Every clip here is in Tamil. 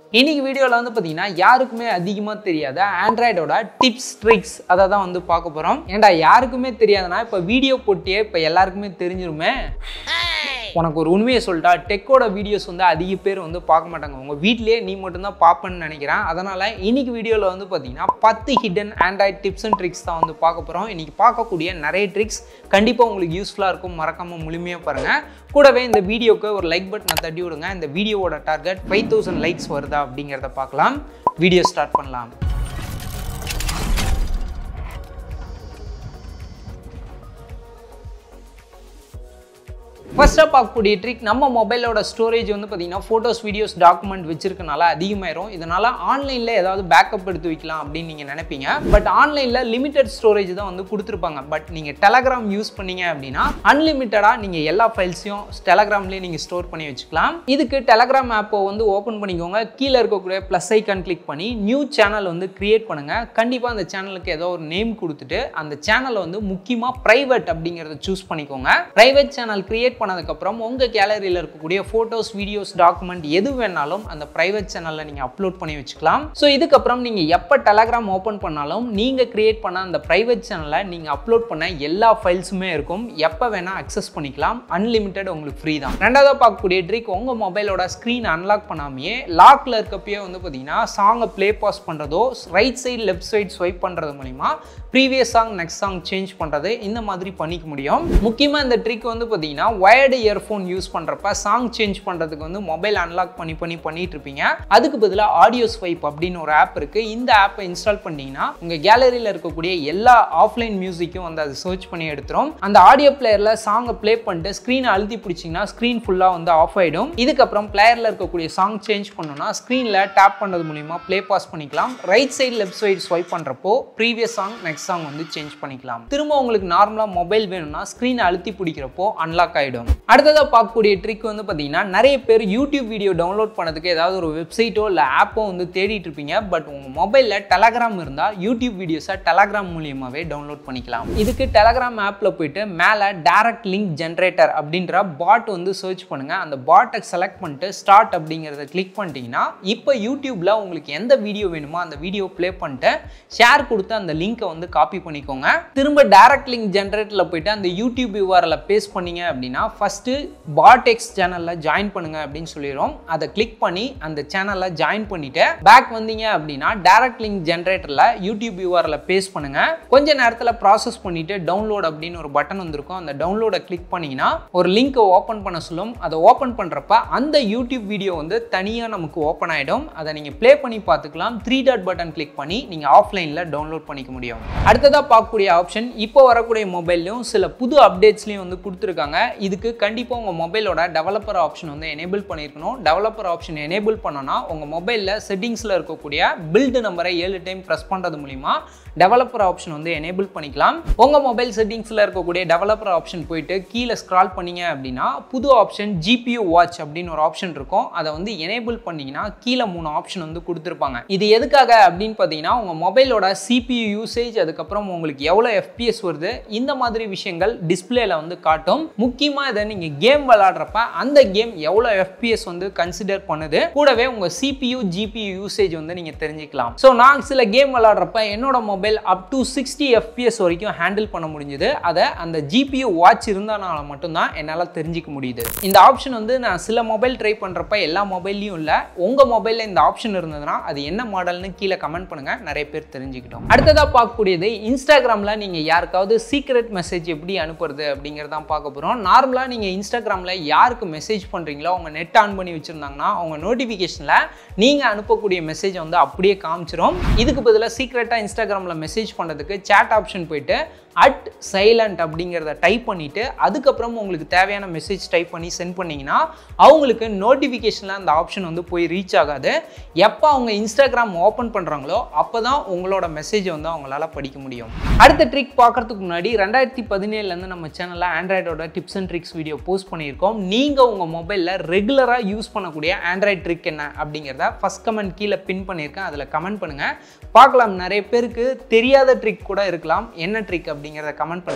இன்னைக்கு வீடியோல வந்து பாத்தீங்கன்னா யாருக்குமே அதிகமா தெரியாத ஆண்ட்ராய்டோட டிப்ஸ் ட்ரிக்ஸ் அதை தான் வந்து பார்க்க போறோம். ஏன்டா யாருக்குமே தெரியாதுன்னா இப்ப வீடியோ போட்டியே இப்ப எல்லாருக்குமே தெரிஞ்சிருமே. உனக்கு ஒரு உண்மையை சொல்லிட்டா டெக்கோட வீடியோஸ் வந்து அதிக பேர் வந்து பார்க்க மாட்டாங்க. உங்கள் வீட்லேயே நீ மட்டும்தான் பார்ப்பேன்னு நினைக்கிறேன். அதனால் இன்னைக்கு வீடியோவில் வந்து பார்த்தீங்கன்னா 10 hidden Android tips and tricks தான் வந்து பார்க்க போகிறோம். இன்றைக்கி பார்க்கக்கூடிய நிறைய ட்ரிக்ஸ் கண்டிப்பாக உங்களுக்கு யூஸ்ஃபுல்லாக இருக்கும். மறக்காமல் முழுமையாக பாருங்கள். கூடவே இந்த வீடியோக்கு ஒரு லைக் பட்டனை தட்டி விடுங்க. இந்த வீடியோவோட டார்கெட் 5000 லைக்ஸ் வருதா அப்படிங்கிறத பார்க்கலாம். வீடியோ ஸ்டார்ட் பண்ணலாம். ஃபர்ஸ்ட்டாக பார்க்கக்கூடிய ட்ரிக், நம்ம மொபைலோட ஸ்டோரேஜ் வந்து பார்த்தீங்கன்னா ஃபோட்டோஸ் வீடியோஸ் டாக்குமெண்ட் வச்சிருக்கனால அதிகமாயிரும். இதனால் ஆன்லைனில் ஏதாவது பேக்கப் எடுத்து வைக்கலாம் அப்படின்னு நீங்கள் நினைப்பீங்க. பட் ஆன்லைனில் லிமிடெட் ஸ்டோரேஜ் தான் வந்து கொடுத்துருப்பாங்க. பட் நீங்கள் டெலகிராம் யூஸ் பண்ணீங்க அப்படின்னா அன்லிமிட்டடாக நீங்கள் எல்லா ஃபைல்ஸையும் டெலகிராம்லேயே நீங்கள் ஸ்டோர் பண்ணி வச்சுக்கலாம். இதுக்கு டெலகிராம் ஆப்பை வந்து ஓப்பன் பண்ணிக்கோங்க. கீழே இருக்கக்கூடிய ப்ளஸ் ஐக்கான் கிளிக் பண்ணி நியூ சேனல் வந்து கிரியேட் பண்ணுங்கள். கண்டிப்பாக அந்த சேனலுக்கு ஏதோ ஒரு நேம் கொடுத்துட்டு அந்த சேனலை வந்து முக்கியமாக ப்ரைவேட் அப்படிங்கிறத சூஸ் பண்ணிக்கோங்க. ப்ரைவேட் சேனல் கிரியேட் பண்ணதுக்கப்புறம் உங்கள் கேலரியில் இருக்கக்கூடிய ஃபோட்டோஸ் வீடியோஸ் டாக்குமெண்ட் எது வேணாலும் அந்த ப்ரைவேட் சேனலில் நீங்கள் அப்லோட் பண்ணி வச்சுக்கலாம். ஸோ இதுக்கப்புறம் நீங்கள் எப்போ டெலகிராம் ஓப்பன் பண்ணாலும் நீங்கள் கிரியேட் பண்ண அந்த ப்ரைவேட் சேனலில் நீங்கள் அப்லோட் பண்ண எல்லா ஃபைல்ஸுமே இருக்கும். எப்போ வேணால் அக்சஸ் பண்ணிக்கலாம். அன்லிமிட்டட் உங்களுக்கு ஃப்ரீ தான். ரெண்டாவது பார்க்கக்கூடிய ட்ரிக், உங்கள் மொபைலோட ஸ்க்ரீன் அன்லாக் பண்ணாமையே லாக்ல இருக்கப்பயே வந்து பார்த்தீங்கன்னா சாங்கை ப்ளே பாஸ் பண்ணுறதோ right side left side swipe பண்ணுறது மூலிமா previous song next song change பண்ணுறது இந்த மாதிரி பண்ணிக்க முடியும். முக்கியமாக இந்த ட்ரிக் வந்து பார்த்தீங்கன்னா வயர்டு இயர்ஃபோன் யூஸ் பண்ணுறப்ப சாங் சேஞ்ச் பண்ணுறதுக்கு வந்து மொபைல் அன்லாக் பண்ணிட்டு இருப்பீங்க. அதுக்கு பதிலாக ஆடியோ ஸ்வைப் அப்படின்னு ஒரு ஆப் இருக்குது. இந்த ஆப்பை இன்ஸ்டால் பண்ணிங்கன்னா உங்கள் கேலரியில் இருக்கக்கூடிய எல்லா ஆஃப்லைன் மியூசிக்கும் வந்து அது சர்ச் பண்ணி எடுத்துரும். அந்த ஆடியோ பிளேயரில் சாங்கை ப்ளே பண்ணிட்டு ஸ்க்ரீனை அழுத்தி பிடிச்சிங்கன்னா ஸ்க்ரீன் ஃபுல்லாக வந்து ஆஃப் ஆகிடும். இதுக்கப்புறம் பிளேயரில் இருக்கக்கூடிய சாங் சேஞ்ச் பண்ணணும்னா ஸ்க்ரீனில் டேப் பண்ணுறது மூலிமா ப்ளே பாஸ் பண்ணிக்கலாம். Right side left side swipe பண்ணுறப்போ ப்ரீவியஸ் சாங் நெக்ஸ்ட் சாங் வந்து சேஞ்ச் பண்ணிக்கலாம். திரும்ப உங்களுக்கு நார்மலாக மொபைல் வேணும்னா ஸ்க்ரீனை அழுத்தி பிடிக்கிறப்போ அன்லாக் ஆகிடும். அடுத்ததாக பார்க்கக்கூடிய ட்ரிக் வந்து பார்த்தீங்கன்னா நிறைய பேர் யூடியூப் வீடியோ டவுன்லோட் பண்ணதுக்கு ஏதாவது ஒரு வெப்சைட்டோ இல்லை ஆப்போ வந்து தேடிட்டு இருப்பீங்க. பட் உங்கள் மொபைலில் டெலகிராம் இருந்தால் யூடியூப் வீடியோஸை டெலகிராம் மூலியமாகவே டவுன்லோட் பண்ணிக்கலாம். இதுக்கு டெலகிராம் ஆப்பில் போயிட்டு மேலே டைரக்ட் லிங்க் ஜென்ரேட்டர் அப்படின்ற பாட் வந்து சர்ச் பண்ணுங்கள். அந்த பாட்டை செலக்ட் பண்ணிட்டு ஸ்டார்ட் அப்படிங்கிறத கிளிக் பண்ணிட்டீங்கன்னா இப்போ யூடியூப்பில் உங்களுக்கு எந்த வீடியோ வேணுமோ அந்த வீடியோ ப்ளே பண்ணிட்டு ஷேர் கொடுத்து அந்த லிங்கை வந்து காப்பி பண்ணிக்கோங்க. திரும்ப டைரக்ட் லிங்க் ஜென்ரேட்டரில் போயிட்டு அந்த யூடியூப் URL பேஸ்ட் பண்ணீங்க அப்படின்னா ஃபஸ்ட்டு பாட்டெக்ஸ் சேனலில் ஜாயின் பண்ணுங்க அப்படின்னு சொல்லிடுறோம். அதை கிளிக் பண்ணி அந்த சேனலில் ஜாயின் பண்ணிட்டு பேக் வந்தீங்க அப்படின்னா டைரக்ட் லிங்க் ஜென்ரேட்டரில் யூடியூப் URL பேஸ்ட் பண்ணுங்க. கொஞ்ச நேரத்தில் ப்ராசஸ் பண்ணிட்டு டவுன்லோட் அப்படின்னு ஒரு பட்டன் வந்திருக்கும். அந்த டவுன்லோடை கிளிக் பண்ணீங்கன்னா ஒரு லிங்கை ஓப்பன் பண்ண சொல்லும். அதை ஓப்பன் பண்ணுறப்ப அந்த யூடியூப் வீடியோ வந்து தனியாக நமக்கு ஓப்பன் ஆகிடும். அதை நீங்கள் ப்ளே பண்ணி பார்த்துக்கலாம். 3 டாட் பட்டன் கிளிக் பண்ணி நீங்கள் ஆஃப்லைனில் டவுன்லோட் பண்ணிக்க முடியும். அடுத்ததாக பார்க்கக்கூடிய ஆப்ஷன், இப்போ வரக்கூடிய மொபைல்லையும் சில புது அப்டேட்ஸ்லையும் வந்து கொடுத்துருக்காங்க. இதுக்கு கண்டிப்பாக உங்கள் மொபைலோட டெவலப்பர் ஆப்ஷன் வந்து எனேபிள் பண்ணியிருக்கணும். டெவலப்பர் ஆப்ஷன் எனேபிள் பண்ணோன்னா உங்கள் மொபைலில் செட்டிங்ஸில் இருக்கக்கூடிய பில்டு நம்பரை 7 டைம் ப்ரெஸ் பண்ணுறது மூலிமா டெவலப்பர் ஆப்ஷன் வந்து எனேபிள் பண்ணிக்கலாம். உங்கள் மொபைல் செட்டிங்ஸில் இருக்கக்கூடிய டெவலப்பர் ஆப்ஷன் போயிட்டு கீழே ஸ்க்ரால் பண்ணீங்க அப்படின்னா புது ஆப்ஷன் GPU வாட்ச் அப்படின்னு ஒரு ஆப்ஷன் இருக்கும். அதை வந்து எனேபிள் பண்ணிங்கன்னா கீழே 3 ஆப்ஷன் வந்து கொடுத்துருப்பாங்க. இது எதுக்காக அப்படின்னு பார்த்தீங்கன்னா உங்கள் மொபைலோட CPU யூசேஜ், அதுக்கப்புறம் உங்களுக்கு எவ்வளோ FPS வருது, இந்த மாதிரி விஷயங்கள் டிஸ்பிளேல வந்து காட்டும். முக்கியமாக இதை நீங்கள் கேம் விளையாடுறப்ப அந்த கேம் எவ்வளோ FPS வந்து கன்சிடர் பண்ணுது, கூடவே உங்கள் CPU GPU யூசேஜ் வந்து நீங்கள் தெரிஞ்சுக்கலாம். ஸோ நான் சில கேம் விளையாடுறப்ப என்னோட மொபைல் அப் டு 60 FPS வரைக்கும் ஹேண்டில் பண்ண முடிஞ்சுது. அதை அந்த GPU வாட்ச் இருந்தனால மட்டும்தான் என்னால் தெரிஞ்சிக்க முடியுது. இந்த ஆப்ஷன் வந்து நான் சில மொபைல் ட்ரை பண்ணுறப்ப எல்லா மொபைல்லையும் இல்லை. உங்கள் மொபைலில் இந்த ஆப்ஷன் இருந்ததுன்னா அது என்ன மாடல்னு கீழே கமெண்ட் பண்ணுங்க. நிறைய பேர் தெரிஞ்சுக்கிட்டோம். அடுத்ததாக பார்க்கக்கூடியது, இன்ஸ்டாகிராமில் நீங்கள் யாருக்காவது சீக்ரெட் மெசேஜ் எப்படி அனுப்புறது அப்படிங்கிறதான் பார்க்க போகிறோம். நார்மலாக நீங்கள் இன்ஸ்டாகிராமில் யாருக்கு மெசேஜ் பண்ணுறீங்களோ அவங்க நெட் ஆன் பண்ணி வச்சுருந்தாங்கன்னா அவங்க நோட்டிஃபிகேஷனில் நீங்கள் அனுப்பக்கூடிய மெசேஜை வந்து அப்படியே காமிச்சிரும். இதுக்கு பதிலாக சீக்ரெட்டாக இன்ஸ்டாகிராமில் மெசேஜ் பண்ணுறதுக்கு சேட் ஆப்ஷன் போயிட்டு @silent அப்படிங்கிறத டைப் பண்ணிவிட்டு அதுக்கப்புறம் உங்களுக்கு தேவையான மெசேஜ் டைப் பண்ணி சென்ட் பண்ணிங்கன்னா அவங்களுக்கு நோட்டிஃபிகேஷனில் அந்த ஆப்ஷன் வந்து போய் ரீச் ஆகாது. எப்போ அவங்க இன்ஸ்டாகிராம் ஓப்பன் பண்ணுறாங்களோ அப்போ தான் உங்களோட மெசேஜை வந்து அவங்களால படிக்க முடியும். அடுத்த ட்ரிக் பார்க்குறதுக்கு முன்னாடி 2017 நம்ம சேனலில் ஆண்ட்ராய்டோட tips and tricks video post பண்ணியிருக்கோம். நீங்கள் உங்கள் மொபைலில் ரெகுலராக யூஸ் பண்ணக்கூடிய ஆண்ட்ராய்ட் ட்ரிக் என்ன அப்படிங்கிறத ஃபஸ்ட் கமெண்ட் கீழே பின் பண்ணியிருக்கேன். அதில் கமெண்ட் பண்ணுங்கள் பார்க்கலாம். நிறைய பேருக்கு தெரியாத ட்ரிக் கூட இருக்கலாம். என்ன ட்ரிக் அப்படிங்கிறத கமெண்ட் பண்ணுங்கள்.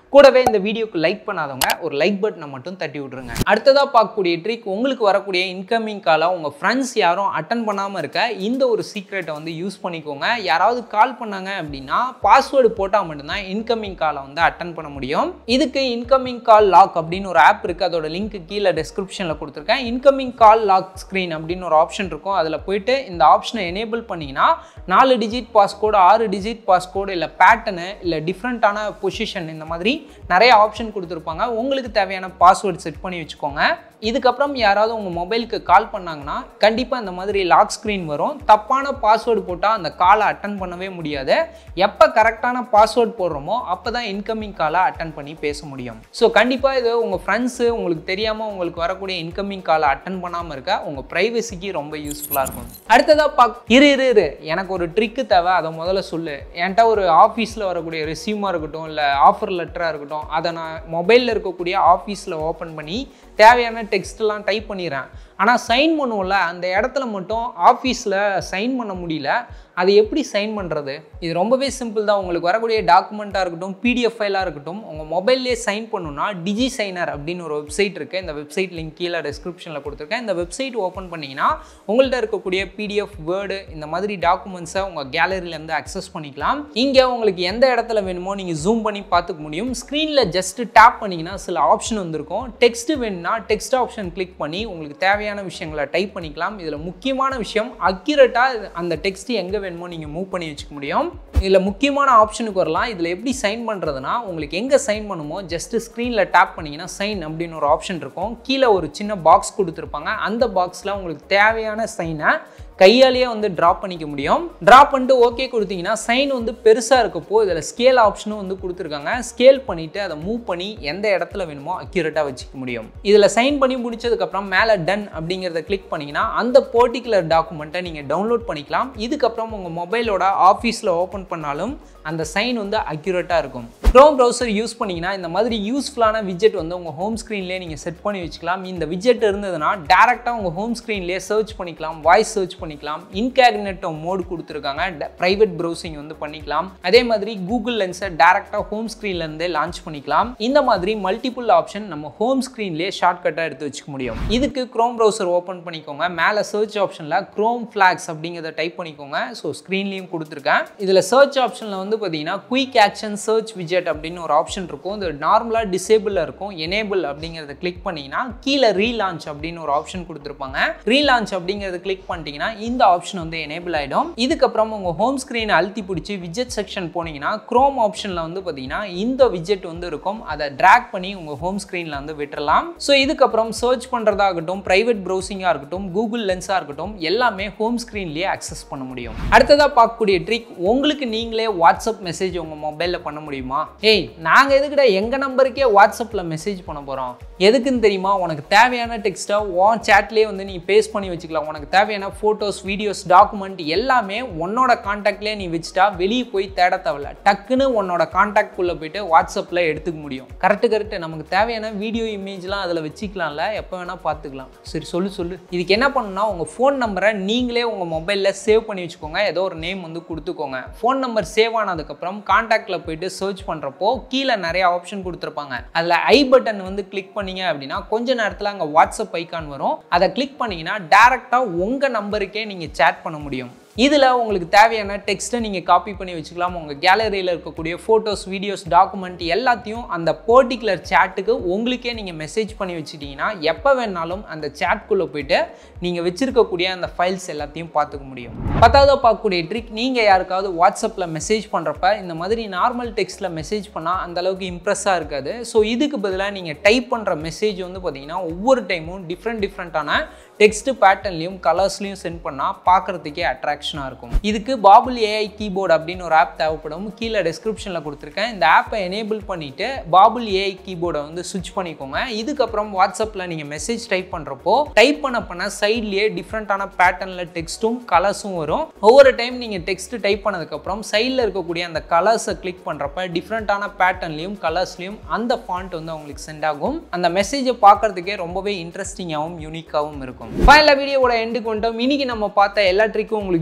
கூடவே இந்த வீடியோக்கு லைக் பண்ணாதவங்க ஒரு லைக் பட்டனை மட்டும் தட்டி விட்டுருங்க. அடுத்ததா பார்க்கக்கூடிய ட்ரிக், உங்களுக்கு வரக்கூடிய இன்கமிங் காலை உங்க ஃப்ரெண்ட்ஸ் யாரும் அட்டன் பண்ணாம இருக்க இந்த ஒரு சீக்ரெட்டை வந்து யூஸ் பண்ணிக்கோங்க. யாராவது கால் பண்ணாங்க அப்படின்னா பாஸ்வேர்டு போட்டால் மட்டும்தான் இன்கமிங் காலை வந்து அட்டன் பண்ண முடியும். இதுக்கு இன்கமிங் கால் லாக் அப்படின்னு ஒரு ஆப் இருக்கு. அதோட லிங்க் கீழே டிஸ்கிரிப்ஷன்ல கொடுத்துருக்கேன். இன்கமிங் கால் லாக் ஸ்கிரீன் அப்படின்னு ஒரு ஆப்ஷன் இருக்கும். அதில் போயிட்டு இந்த ஆப்ஷனை எனேபிள் பண்ணீங்கன்னா 4 டிஜிட் பாஸ்கோடு, 6 டிஜிட் பாஸ்கோடு, இல்லை பேட்டர்னு, இல்லை டிஃப்ரெண்ட்டான பொசிஷன், இந்த மாதிரி நிறைய ஆப்ஷன் கொடுத்துருப்பாங்க. உங்களுக்கு தேவையான பாஸ்வேர்டு செட் பண்ணி வச்சுக்கோங்க. இதுக்கப்புறம் யாராவது உங்கள் மொபைலுக்கு கால் பண்ணாங்கன்னா கண்டிப்பாக இந்த மாதிரி லாக் ஸ்க்ரீன் வரும். தப்பான பாஸ்வேர்டு போட்டால் அந்த காலை அட்டன் பண்ணவே முடியாது. எப்போ கரெக்டான பாஸ்வேர்டு போடுறோமோ அப்போ தான் இன்கமிங் காலை அட்டன் பண்ணி பேச முடியும். ஸோ கண்டிப்பாக இது உங்கள் ஃப்ரெண்ட்ஸு உங்களுக்கு தெரியாமல் உங்களுக்கு வரக்கூடிய இன்கமிங் காலை அட்டன் பண்ணாமல் இருக்க உங்கள் ப்ரைவசிக்கு ரொம்ப யூஸ்ஃபுல்லாக இருக்கும். அடுத்ததாக இரு எனக்கு ஒரு ட்ரிக்கு தேவை, அதை முதல்ல சொல்லு. என்கிட்ட ஒரு ஆஃபீஸில் வரக்கூடிய ரெஸ்யூமாக இருக்கட்டும், இல்லை ஆஃபர் லெட்டராக இருக்கட்டும், அதை நான் மொபைலில் இருக்கக்கூடிய ஆஃபீஸில் ஓப்பன் பண்ணி தேவையான டெக்ஸ்ட்லாம் டைப் பண்ணிடுறேன். ஆனால் சைன் பண்ணுவோம்ல, அந்த இடத்துல மட்டும் ஆஃபீஸில் சைன் பண்ண முடியல. அது எப்படி சைன் பண்ணுறது? இது ரொம்பவே சிம்பிள் தான். உங்களுக்கு வரக்கூடிய டாக்குமெண்ட்டாக இருக்கட்டும், பிடிஎஃப் ஃபைலாக இருக்கட்டும், உங்கள் மொபைல்லே சைன் பண்ணணும்னா டிஜி சைனர் அப்படின்னு ஒரு வெப்சைட் இருக்குது. இந்த வெப்சைட் லிங்க் கீழே டிஸ்கிரிப்ஷனில் கொடுத்துருக்கேன். இந்த வெப்சைட் ஓப்பன் பண்ணிங்கன்னா உங்கள்கிட்ட இருக்கக்கூடிய பிடிஎஃப், வேர்டு, இந்த மாதிரி டாக்குமெண்ட்ஸை உங்கள் கேலரியிலேருந்து அக்சஸ் பண்ணிக்கலாம். இங்கே உங்களுக்கு எந்த இடத்துல வேணுமோ நீங்கள் ஜூம் பண்ணி பார்த்துக்க முடியும். ஸ்க்ரீனில் ஜஸ்ட் டேப் பண்ணிங்கன்னா சில ஆப்ஷன் வந்திருக்கும். டெக்ஸ்ட் வேணும்னா டெக்ஸ்ட் ஆப்ஷன் கிளிக் பண்ணி உங்களுக்கு தேவையான விஷயங்களை டைப் பண்ணிக்கலாம். இதில் முக்கியமான விஷயம், அக்யூரேட்டாக அந்த டெக்ஸ்ட் எங்கே வேணுமோ நீங்கள் மூவ் பண்ணி வச்சுக்க முடியும். இதில் முக்கியமான ஆப்ஷனுக்கு வரலாம். இதில் எப்படி சைன் பண்ணுறதுனா, உங்களுக்கு எங்கே சைன் பண்ணுமோ ஜஸ்ட் ஸ்க்ரீனில் டேப் பண்ணிங்கன்னா சைன் அப்படின்னு ஒரு ஆப்ஷன் இருக்கும். கீழே ஒரு சின்ன பாக்ஸ் கொடுத்துருப்பாங்க. அந்த பாக்ஸில் உங்களுக்கு தேவையான சைனை கையாலேயே வந்து ட்ராப் பண்ணிக்க முடியும். ட்ராப் பண்ணிட்டு ஓகே கொடுத்தீங்கன்னா சைன் வந்து பெருசாக இருக்கப்போ இதில் ஸ்கேல் ஆப்ஷனும் வந்து கொடுத்துருக்காங்க. ஸ்கேல் பண்ணிவிட்டு அதை மூவ் பண்ணி எந்த இடத்துல வேணுமோ அக்யூரேட்டாக வச்சுக்க முடியும். இதில் சைன் பண்ணி முடிச்சதுக்கப்புறம் மேலே டன் அப்படிங்கிறத கிளிக் பண்ணிங்கன்னா அந்த பர்டிகுலர் டாக்குமெண்ட்டை நீங்கள் டவுன்லோட் பண்ணிக்கலாம். இதுக்கப்புறம் உங்கள் மொபைலோட ஆஃபீஸில் ஓப்பன் பண்ணாலும் அந்த சைன் வந்து அக்யூரேட்டாக இருக்கும். க்ரோம் ப்ரௌசர் யூஸ் பண்ணிங்கன்னா இந்த மாதிரி யூஸ்ஃபுல்லான விஜெட் வந்து உங்கள் ஹோம் ஸ்க்ரீன்லேயே நீங்கள் செட் பண்ணி வச்சுக்கலாம். இந்த விஜெட் இருந்ததுன்னா டேரெக்டாக உங்கள் ஹோம் ஸ்க்ரீன்லேயே சர்ச் பண்ணிக்கலாம், வாய்ஸ் சர்ச் பண்ணிக்கலாம். இன்காக்னிட்டோ மோட் கொடுத்துருக்காங்க, ப்ரைவேட் ப்ரௌசிங் வந்து பண்ணிக்கலாம். அதே மாதிரி கூகுள் லென்ஸை டேரெக்டாக ஹோம் ஸ்க்ரீன்லேருந்தே லான்ச் பண்ணிக்கலாம். இந்த மாதிரி மல்டிபிள் ஆப்ஷன் நம்ம ஹோம் ஸ்க்ரீன்லேயே ஷார்ட்கட்டாக எடுத்து வச்சுக்க முடியும். இதுக்கு க்ரோம் ப்ரௌசர் ஓப்பன் பண்ணிக்கோங்க. மேலே சர்ச் ஆப்ஷனில் க்ரோம் ஃப்ளாக்ஸ் அப்படிங்கிறத டைப் பண்ணிக்கோங்க. ஸோ ஸ்க்ரீன்லேயும் கொடுத்துருக்கேன். இதில் சர்ச் ஆப்ஷனில் வந்து பார்த்தீங்கன்னா குயிக் ஆக்ஷன் சர்ச் விஜெட் அப்படின்னு ஒரு ஆப்ஷன் இருக்கும். இது நார்மலாக டிசேபிள் இருக்கும். எனேபிள் அப்படிங்கிறத கிளிக் பண்ணிங்கன்னா கீழே ரீலான்ச் அப்படின்னு ஒரு ஆப்ஷன் கொடுத்துருப்பாங்க. ரீலான்ச் அப்படிங்கிறத கிளிக் பண்ணிட்டீங்கன்னா இந்த ஆப்ஷன் வந்து எனேபிள் ஆகிடும். இதுக்கப்புறம் உங்கள் ஹோம் ஸ்க்ரீனை அழுத்தி பிடிச்சி விஜெட் செக்ஷன் போனீங்கன்னா க்ரோம் ஆப்ஷனில் வந்து பார்த்தீங்கன்னா இந்த விஜெட் வந்து இருக்கும். அதை ட்ராக் பண்ணி உங்கள் ஹோம் ஸ்க்ரீனில் வந்து விட்டுறலாம். ஸோ இதுக்கப்புறம் சர்ச் பண்ணுறதாகட்டும், ப்ரைவேட் ப்ரௌசிங்காக இருக்கட்டும், கூகுள் லென்ஸாக இருக்கட்டும், எல்லாமே ஹோம் ஸ்க்ரீன்லேயே அக்சஸ் பண்ண முடியும். அடுத்ததாக பார்க்கக்கூடிய ட்ரிக், உங்களுக்கு நீங்களே வாட்ஸ்அப் மெசேஜ் உங்கள் மொபைலில் பண்ண முடியுமா? ஏய், நாங்கள் எதுக்குடா எங்கள் நம்பருக்கே வாட்ஸ்அப்பில் மெசேஜ் பண்ண போகிறோம்? எதுக்குன்னு தெரியுமா? உனக்கு தேவையான டெக்ஸ்ட்டை உன் சேட்லேயே வந்து நீ பேஸ்ட் பண்ணி வச்சுக்கலாம். உனக்கு தேவையான ஃபோட்டோஸ், வீடியோஸ், டாக்குமெண்ட் எல்லாமே உன்னோட கான்டாக்ட்லேயே நீ வச்சுட்டா வெளியே போய் தேட தேவையில்ல. டக்குன்னு உன்னோட கான்டாக்ட்குள்ளே போய்ட்டு வாட்ஸ்அப்பில் எடுத்துக்க முடியும். கரெக்டு. நமக்கு தேவையான வீடியோ, இமேஜ்லாம் அதில் வச்சுக்கலாம்ல, எப்போ வேணால் பார்த்துக்கலாம். சரி, சொல்லு. இதுக்கு என்ன பண்ணணும்னா, உங்கள் ஃபோன் நம்பரை நீங்களே உங்கள் மொபைலில் சேவ் பண்ணி வச்சுக்கோங்க. ஏதோ ஒரு நேம் வந்து கொடுத்துக்கோங்க. ஃபோன் நம்பர் சேவ் ஆனதுக்கப்புறம் கான்டாக்டில் போயிட்டு சர்ச் பண்ணுறப்போ கீழே நிறைய ஆப்ஷன் கொடுத்துருப்பாங்க. அதில் ஐ பட்டன் வந்து கிளிக் பண்ணீங்க அப்படின்னா கொஞ்ச நேரத்தில் அங்கே வாட்ஸ்அப் ஐக்கான் வரும். அதை கிளிக் பண்ணீங்கன்னா டேரெக்டாக உங்கள் நம்பருக்கே நீங்கள் சேட் பண்ண முடியும். இதில் உங்களுக்கு தேவையான டெக்ஸ்ட்டை நீங்கள் காப்பி பண்ணி வச்சுக்கலாம். உங்கள் கேலரியில் இருக்கக்கூடிய ஃபோட்டோஸ், வீடியோஸ், டாக்குமெண்ட் எல்லாத்தையும் அந்த பர்டிகுலர் சேட்டுக்கு உங்களுக்கே நீங்கள் மெசேஜ் பண்ணி வச்சுட்டிங்கன்னா எப்போ வேணாலும் அந்த சேட்குள்ளே போய்ட்டு நீங்கள் வச்சுருக்கக்கூடிய அந்த ஃபைல்ஸ் எல்லாத்தையும் பார்த்துக்க முடியும். பத்தாவது பார்க்கக்கூடிய ட்ரிக், நீங்கள் யாருக்காவது வாட்ஸ்அப்பில் மெசேஜ் பண்ணுறப்ப இந்த மாதிரி நார்மல் டெக்ஸ்ட்டில் மெசேஜ் பண்ணால் அந்தளவுக்கு இம்ப்ரெஸ்ஸாக இருக்காது. ஸோ இதுக்கு பதிலாக நீங்கள் டைப் பண்ணுற மெசேஜ் வந்து பார்த்தீங்கன்னா ஒவ்வொரு டைமும் டிஃப்ரெண்ட்டான டெக்ஸ்ட் பேட்டர்ன்லையும் கலர்ஸ்லையும் சென்ட் பண்ணால் பார்க்குறதுக்கே அட்ராக்ஷனாக இருக்கும். இதுக்கு பாபுல் ஏஐ கீபோர்டு அப்படின்னு ஒரு ஆப் தேவைப்படும். கீழே டிஸ்கிரிப்ஷனில் கொடுத்துருக்கேன். இந்த ஆப்பை எனேபிள் பண்ணிவிட்டு பாபுல் ஏஐ கீபோர்டை வந்து ஸ்விட்ச் பண்ணிக்கோங்க. இதுக்கப்புறம் வாட்ஸ்அப்பில் நீங்கள் மெசேஜ் டைப் பண்ணுறப்போ டைப் பண்ண சைட்லேயே டிஃப்ரெண்ட்டான பேட்டர்னில் டெக்ஸ்ட்டும் கலர்ஸும் வரும். ஒவ்வொரு டைம் நீங்கள் டெக்ஸ்ட் டைப் பண்ணதுக்கப்புறம் சைடில் இருக்கக்கூடிய அந்த கலர்ஸை கிளிக் பண்ணுறப்ப டிஃப்ரெண்ட்டான பேட்டர்ன்லையும் கலர்ஸ்லையும் அந்த ஃபாண்ட் வந்து உங்களுக்கு சென்ட் ஆகும். அந்த மெசேஜை பார்க்குறதுக்கே ரொம்பவே இன்ட்ரெஸ்டிங்காகவும் யூனிக்காகவும் இருக்கும். ஃபைனலாக வீடியோவோட எண்டுக்கு வந்துட்டோம். இன்னைக்கு நம்ம பார்த்த எல்லா ட்ரிக்கும் உங்களுக்கு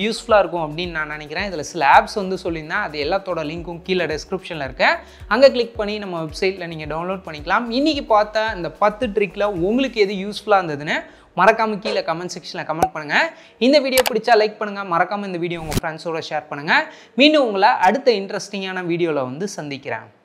யூஸ்ஃபுல்லாக இருக்கும் அப்படின்னு நான் நினைக்கிறேன். இதில் சில ஆப்ஸ் வந்து சொல்லியிருந்தேன், அது எல்லாத்தோட லிங்க்கும் கீழே டிஸ்கிரிப்ஷனில் இருக்கு. அங்கே கிளிக் பண்ணி நம்ம வெப்சைட்டில் நீங்கள் டவுன்லோட் பண்ணிக்கலாம். இன்றைக்கி பார்த்த இந்த 10 ட்ரிக்கில் உங்களுக்கு எது யூஸ்ஃபுல்லாக இருந்ததுன்னு மறக்காமல் கீழே கமெண்ட் செக்ஷனில் கமெண்ட் பண்ணுங்கள். இந்த வீடியோ பிடிச்சா லைக் பண்ணுங்கள். மறக்காமல் இந்த வீடியோ உங்கள் ஃப்ரெண்ட்ஸோட ஷேர் பண்ணுங்கள். மீண்டும் உங்களை அடுத்த இன்ட்ரெஸ்டிங்கான வீடியோவில் வந்து சந்திக்கிறேன்.